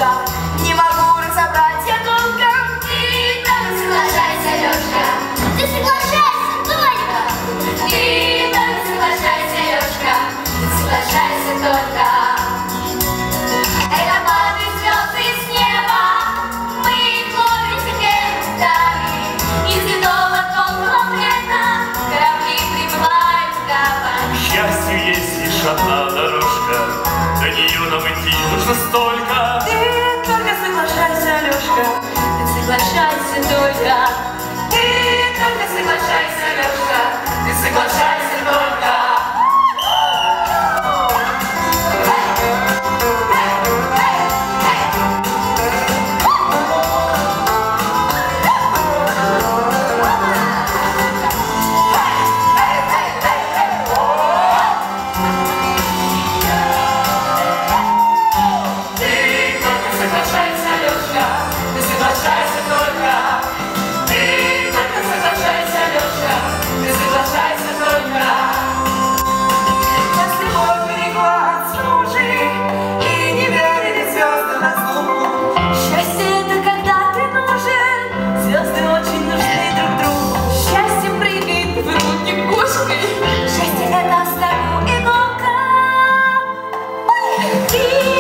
Лешка. Не могу разобрать я толком. Ты только соглашайся, Лешка. Ты соглашайся только. Ты только соглашайся, Лешка. Ты соглашайся только. Это падают звезды с неба. Мы их ловим секретами. Из ледового тонкого плена корабли приплывают в гавань. К счастью, есть лишь одна дорожка, до нее нам идти нужно столько. Ты только соглашайся, Лешка. Ты соглашайся только. Ты только соглашайся, Лешка. Ты соглашайся только. Счастье — это в снегу иголка. Ой!